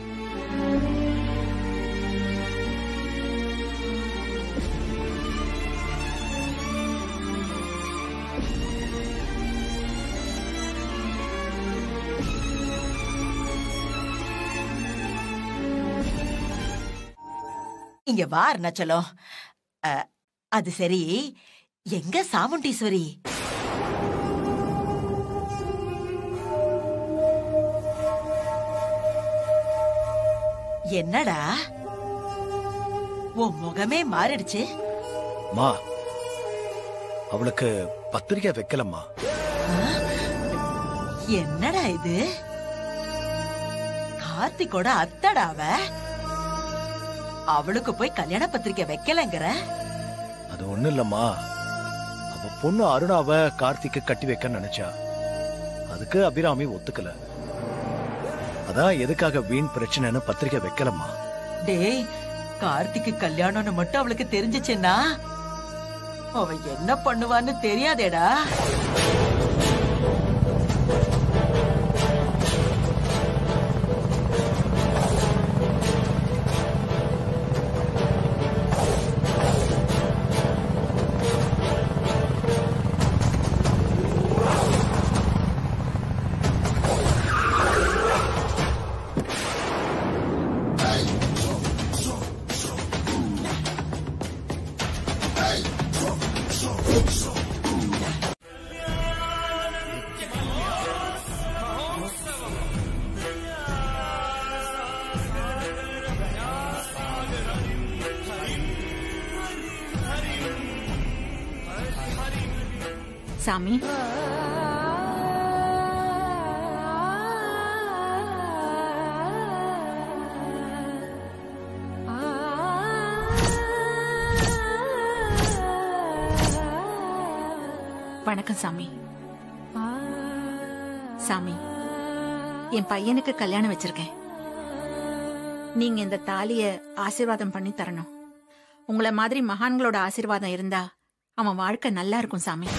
இங்க வா அருணாச்சலம். அது சரி, எங்க சாமுண்டீஸ்வரி? என்னடா உன் முகமே மாறிடுச்சு? மா, அவளுக்கு பத்திரிக்கை வைக்கலம்மா. என்னடா இது? கார்த்திகோட அத்தடாவ அவளுக்கு போய் கல்யாண பத்திரிக்கை வைக்கலங்கிற? அது ஒண்ணு இல்லம்மா, அவ பொண்ணு அருணாவ கார்த்திக்கு கட்டி வைக்க நினைச்சா. அதுக்கு அபிராமி ஒத்துக்கல. அதான் எதுக்காக வீண் பிரச்சனைன்னு பத்திரிக்கை வைக்கலம்மா. டேய், கார்த்திக்கு கல்யாணம்னு மட்டும் அவளுக்கு தெரிஞ்சிச்சுன்னா அவ என்ன பண்ணுவான்னு தெரியாதேடா. சாமி வணக்கம் சாமி. சாமி, என் பையனுக்கு கல்யாணம் வச்சிருக்கேன். நீங்க இந்த தாலிய ஆசீர்வாதம் பண்ணி தரணும். உங்களை மாதிரி மகான்களோட ஆசீர்வாதம் இருந்தா அவன் வாழ்க்கை நல்லா இருக்கும் சாமி.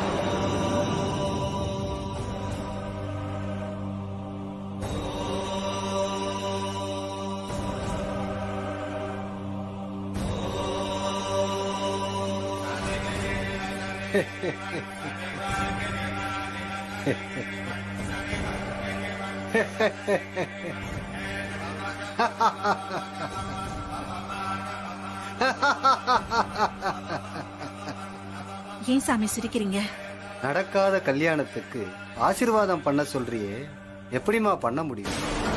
ஏன் சாமி சிரிக்கிறீங்க? நடக்காத கல்யாணத்துக்கு ஆசீர்வாதம் பண்ண சொல்றியே, எப்படிமா பண்ண முடியும்?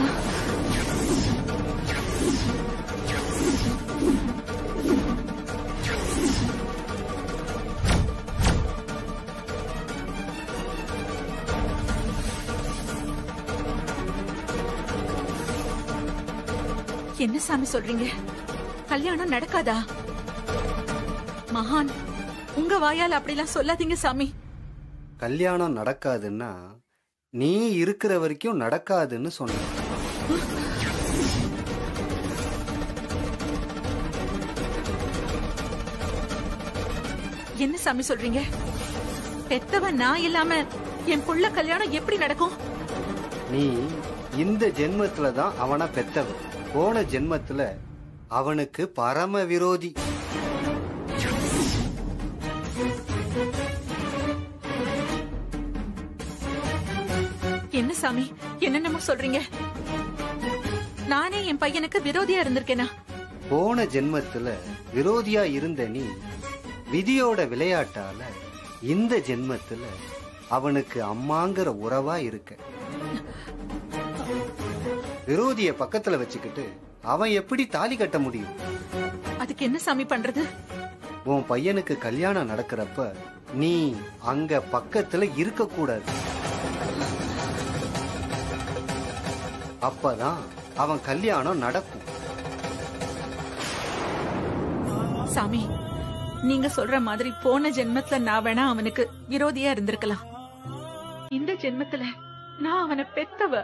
என்ன சாமி சொல்றீங்க? கல்யாணம் நடக்காதா? மகான், உங்க வாயால் அப்படிலாம் சொல்லாதீங்க சாமி. கல்யாணம் நடக்காதுன்னா நீ இருக்கிற வரைக்கும் நடக்காதுன்னு சொன்ன. என்ன சாமி சொல்றீங்க? பெத்தவன் நான் இல்லாம என் புள்ள கல்யாணம் எப்படி நடக்கும்? நீ இந்த ஜென்மத்துல தான் அவனை பெத்தவன். போன ஜென்மத்துல அவனுக்கு பரம விரோதி. என்ன சாமி என்னென்னமோ சொல்றீங்க? நானே என் பையனுக்கு விரோதியா இருந்திருக்கேனா? போன ஜென்மத்துல விரோதியா இருந்த நீ விதியோட விளையாட்டால இந்த ஜென்மத்துல அவனுக்கு அம்மாங்கிற உறவா இருக்க. விரோதிய பக்கத்துல வச்சுக்கிட்டு அவன் எப்படி தாலி கட்ட முடியும்? அதுக்கு என்ன சாமி பண்றது? உன் பையனுக்கு கல்யாணம் நடக்கிறப்ப நீ அங்க பக்கத்துல இருக்க கூடாது. அப்பதான் அவன் கல்யாணம் நடக்கும். சாமி, நீங்க சொல்ற மாதிரி போன ஜென்மத்துல நான் வேணா அவனுக்கு விரோதியா இருந்திருக்கலாம். இந்த ஜென்மத்துல நான் அவனை பெத்தவ.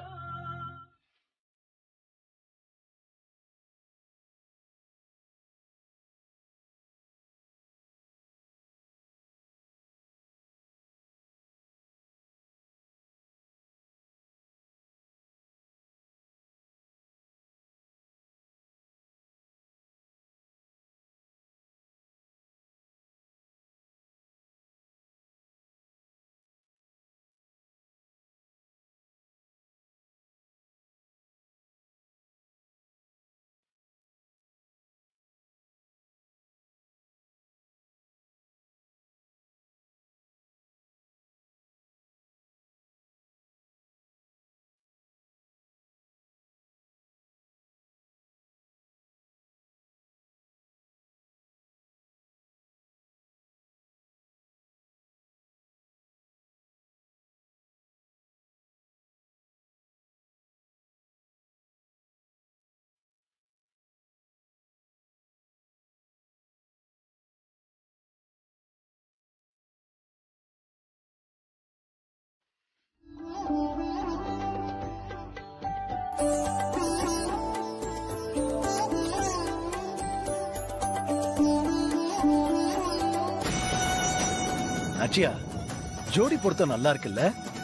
நாச்சியா, ஜோடி பொருத்தம் நல்லா இருக்குல்ல?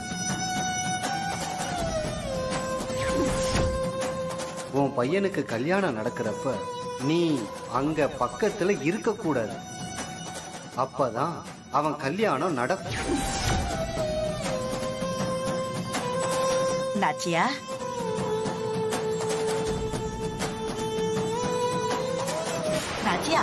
உன் பையனுக்கு கல்யாணம் நடக்கிறப்ப நீ அங்க பக்கத்துல இருக்க கூடாது. அப்பதான் அவன் கல்யாணம் நடக்கும். நாச்சியா, நாச்சியா,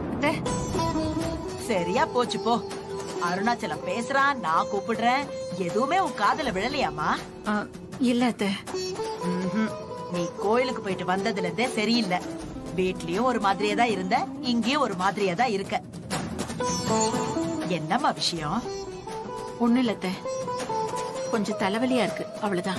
சரியா போச்சு போ. அருணாச்சலம் பேசுறான், நான் கூப்பிடுறேன். எதுவுமே உன் காதுல விழலையாமா? இல்ல அத்தை. நீ கோயிலுக்கு போயிட்டு வந்ததுல இருந்தே சரியில்லை. வீட்லயும் ஒரு மாதிரியா தான் இருந்த, இங்கேயும் ஒரு மாதிரியா தான் இருக்க. என்னம்மா விஷயம்? ஒண்ணு இல்ல அத்தை. கொஞ்சம் தலைவலியா இருக்கு, அவ்வளவுதான்.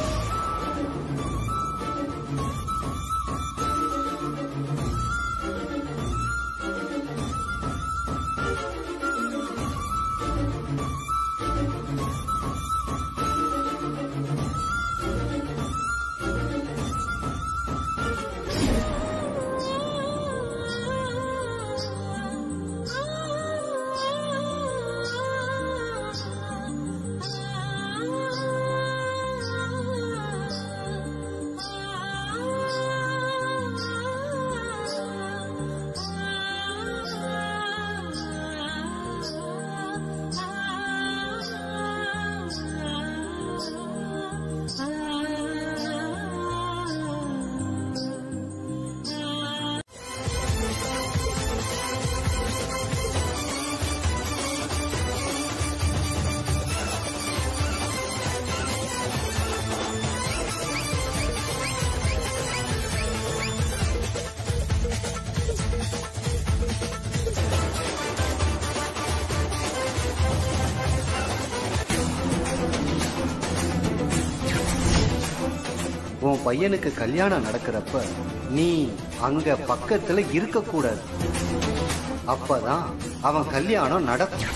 உன் பையனுக்கு கல்யாணம் நடக்கிறப்ப நீ அங்க பக்கத்துல இருக்க கூடாது. அப்பதான் அவன் கல்யாணம் நடக்கும்.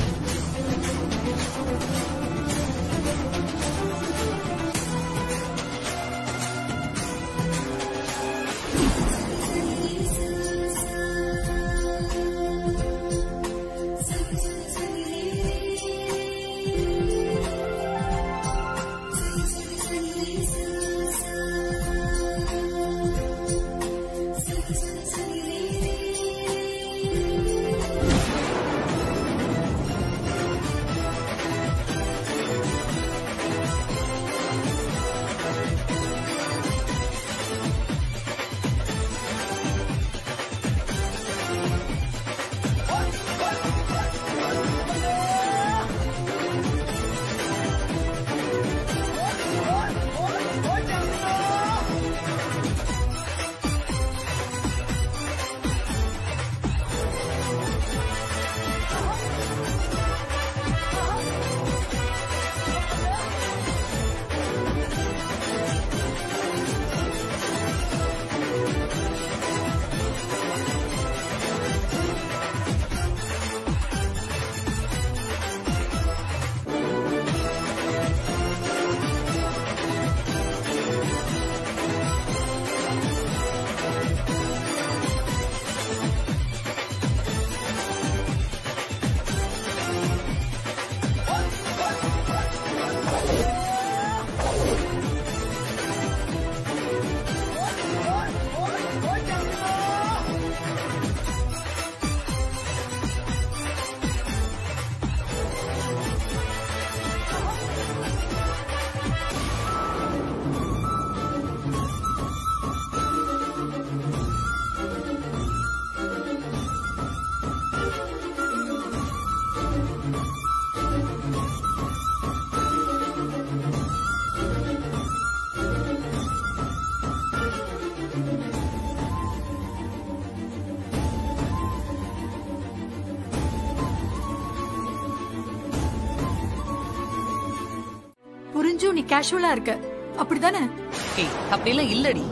புரிஞ்சும் நீ கேஷுவலா இருக்க, அப்படிதானே? ஏய், அப்படிலாம் இல்லடி.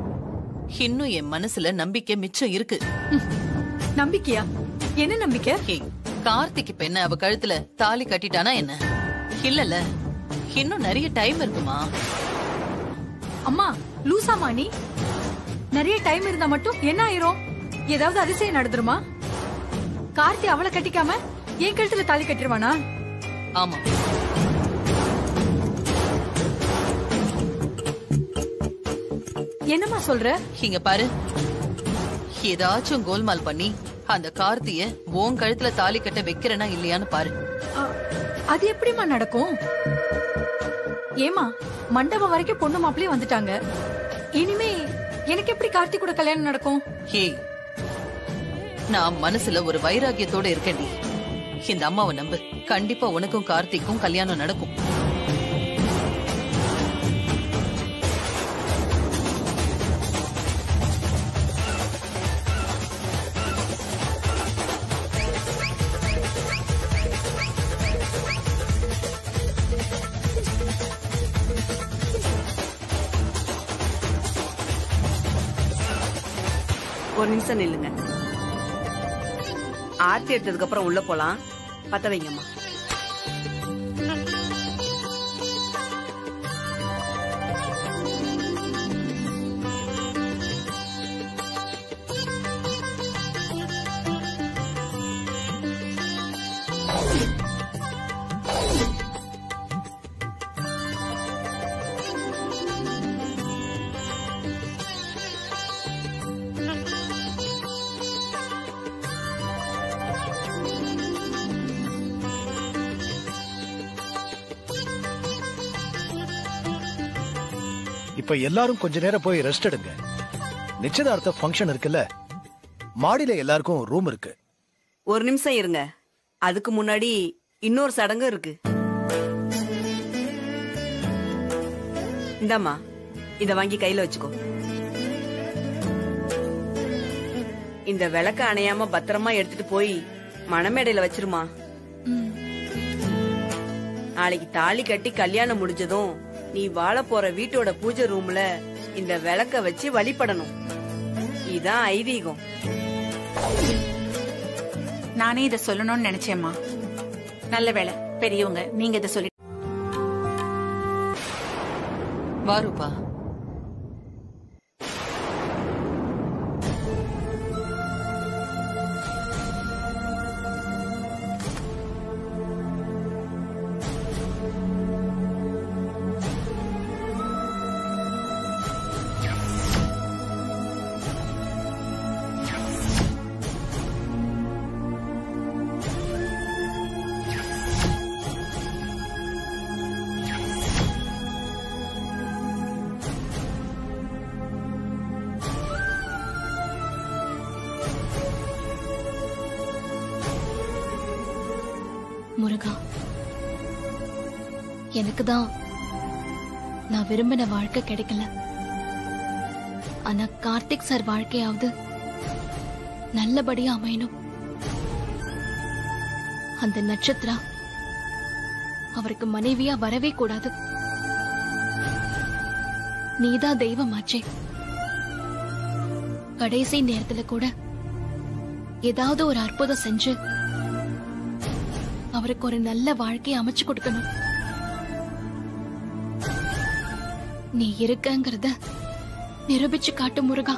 இன்னும் என் மனசுல நம்பிக்கை மிச்சம் இருக்கு. நம்பிக்கையா? என்ன நம்பிக்கை? ஏய், கார்த்திக் இப்ப என்ன அவ கழுத்துல தாலி கட்டிட்டானா என்ன? இல்லல, இன்னும் நிறைய டைம் இருக்குமா? அம்மா லூசாமா நீ? நிறைய டைம் இருந்தா மட்டும் என்ன ஆயிரும்? ஏதாவது அதிசயம் நடந்துருமா? கார்த்தி அவளை கட்டிக்காம என் கழுத்துல தாலி கட்டிடுவானா? ஆமா. என்னம்மா சொல்ற? இங்க பாரு, ஏதாச்சும் கோல்மால் பண்ணி அந்த கார்த்திய உன் கழுத்துல தாலி கட்ட வைக்கிறனா இல்லையான்னு பாரு. அது எப்படிமா நடக்கும்? ஏமா, மண்டபம் வரைக்கும் பொண்ணு மாப்பிளையும் வந்துட்டாங்க. இனிமே எனக்கு எப்படி கார்த்தி கூட கல்யாணம் நடக்கும்? ஏய், நான் மனசுல ஒரு வைராகியத்தோட இருக்கேன்டி. இந்த அம்மாவை நம்பு, கண்டிப்பா உனக்கும் கார்த்திக்கும் கல்யாணம் நடக்கும். ஒரு நிமிஷம் நில்லுங்க. ஆர்த்தி எடுத்ததுக்கு அப்புறம் உள்ள போலாம். பத்த வைங்கம்மா. இப்ப எல்லாரும் கொஞ்ச நேரம் போய் ரெஸ்ட் எடுங்க. நிச்சயதார்த்த ஃபங்க்ஷன் இருக்குல்ல, மாடியில எல்லாருக்கும் ரூம் இருக்கு. ஒரு நிமிஷம் இருங்க. அதுக்கு முன்னாடி இன்னொரு சடங்கு இருக்கு. இந்தாம்மா, இத வாங்கி கையில வச்சுக்கோ. இந்த விளக்க அணையாம பத்திரமா எடுத்துட்டு போய் மணமேடையில வச்சிருமா. நாளைக்கு தாலி கட்டி கல்யாணம் முடிஞ்சதும் நீ வாழ போற வீட்டோட பூஜை ரூம்ல இந்த விளக்க வச்சு வழிபடணும். இதான் ஐதீகம். நானே இத சொல்லணும்னு நினைச்சேம்மா. நல்ல வேளை பெரியவங்க நீங்க இத சொல்லி. வாருப்பா. முருகா, எனக்கு தான் நான் விரும்பின வாழ்க்கை கிடைக்கல. ஆனா கார்த்திக் சார் வாழ்க்கையாவது நல்லபடியா அமையணும். அந்த நட்சத்திரா அவருக்கு மனைவியா வரவே கூடாது. நீதான் தெய்வமாச்சே. கடைசி நேரத்துல கூட ஏதாவது ஒரு அற்புதம் செஞ்சு அவருக்கு ஒரு நல்ல வாழ்க்கையை அமைச்சு கொடுக்கணும். நீ இருக்கங்கிறத நிரூபிச்சு காட்டு முருகா.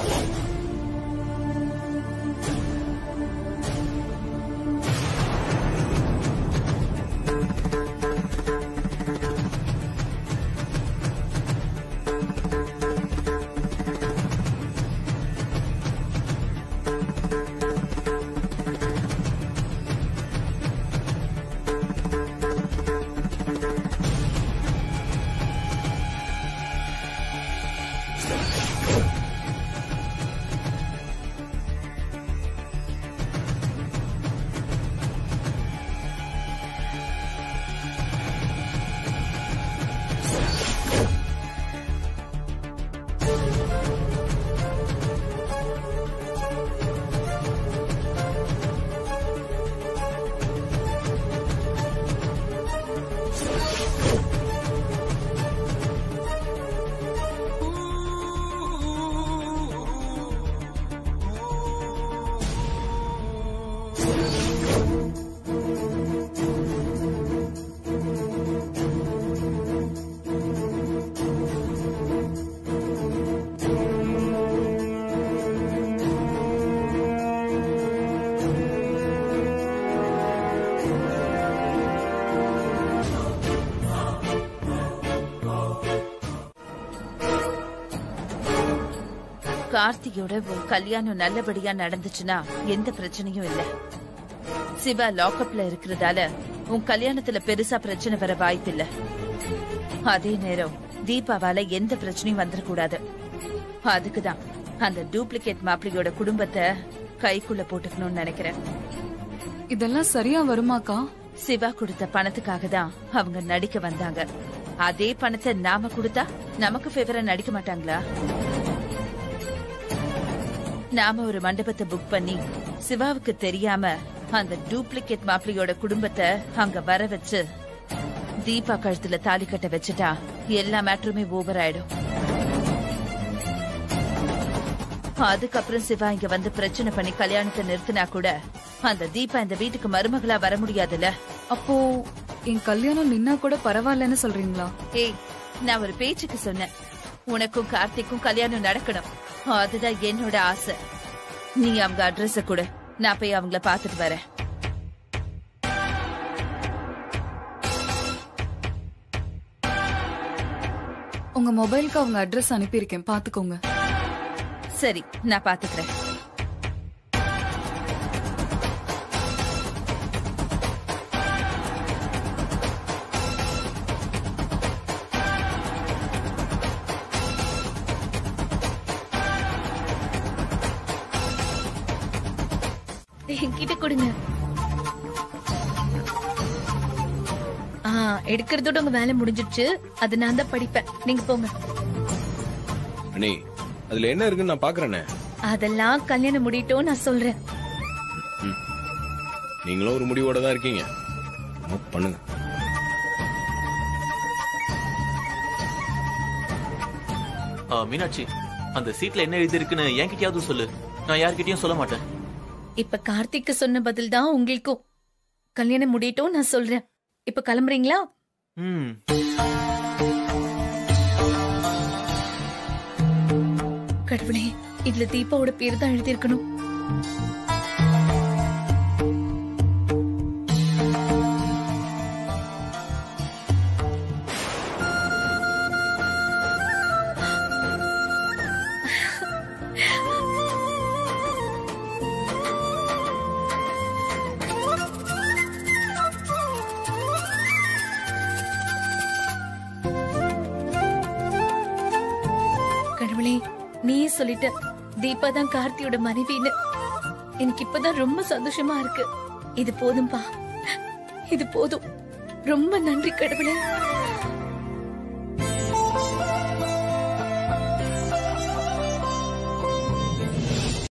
கார்த்திகோட உன் கல்யாணம் நல்லபடியா நடந்துச்சுன்னா எந்த பிரச்சனையும் இல்ல. சிவா லாக்அப்ல இருக்கிறதால உன் கல்யாணத்துல பெருசா பிரச்சனை வர வாய்ப்பில்ல. அதே நேரம் தீபாவால எந்த பிரச்சனையும் வந்துடக்கூடாது. அதுக்குதான் அந்த டூப்ளிகேட் மாப்பிள்ளையோட குடும்பத்தை கைக்குள்ள போட்டுக்கணும்னு நினைக்கிறேன். இதெல்லாம் சரியா வருமாக்கா? சிவா கொடுத்த பணத்துக்காக தான் அவங்க நடிக்க வந்தாங்க. அதே பணத்தை நாம கொடுத்தா நமக்கு ஃபேவரா நடிக்க மாட்டாங்களா? நாம ஒரு மண்டபத்தை புக் பண்ணி சிவாவுக்கு தெரியாம அந்த டூப்ளிகேட் மாப்பிள்ளையோட குடும்பத்தை அங்க வர வச்சு தீபா கழுத்துல தாலி கட்ட வச்சுட்டா எல்லா மேட்டருமே ஓவர் ஆயிடும். அதுக்கப்புறம் சிவா இங்க வந்து பிரச்சனை பண்ணி கல்யாணத்தை நிறுத்தினா கூட அந்த தீபா இந்த வீட்டுக்கு மருமகளா வர முடியாதுல்ல. அப்போ என் கல்யாணம் நின்னா கூட பரவாயில்லன்னு சொல்றீங்களா? ஏய், நான் ஒரு பேச்சுக்கு சொன்னேன். உனக்கும் கார்த்திக்கும் கல்யாணம் நடக்கணும், அதுதான் என்னோட ஆசை. நீ அவங்க அட்ரஸ கொடு, நான் போய் அவங்கள பாத்துட்டு வரேன். உங்க மொபைலுக்கு அவங்க அட்ரஸ் அனுப்பியிருக்கேன், பாத்துக்கோங்க. சரி, நான் பாத்துக்கிறேன். என்கிட்ட கொடுங்க. ஆ, எடுக்கிறதோட உங்க வேலை முடிஞ்சிடுச்சு. அது நான் தான் படிப்பேன், நீங்க போங்க. அண்ணி, அதுல என்ன இருக்குன்னு நான் பாக்குறேனே. அதெல்லாம் கல்யாணம் முடியட்டும் நான் சொல்றேன். நீங்களும் ஒரு முடிவோட தான் இருக்கீங்க, பண்ணுங்க. மீனாட்சி, அந்த சீட்ல என்ன எழுதி இருக்குன்னு என்கிட்டயாவது சொல்லு, நான் யார்கிட்டயும் சொல்ல மாட்டேன். இப்ப கார்த்திக்கு சொன்ன பதில் தான் உங்களுக்கும். கல்யாணம் முடியட்டும் நான் சொல்றேன். இப்ப கிளம்புறீங்களா? ம். கடவுளே, இதுல தீபாவோட பேர் தான் எழுதியிருக்கணும். கடவுளே, நீயே சொல்லிட்ட தீபா தான் கார்த்தியோட மனைவின்னு. எனக்கு இப்பதான் ரொம்ப சந்தோஷமா இருக்கு. இது போதும்பா, இது போதும். ரொம்ப நன்றி கடவுளே.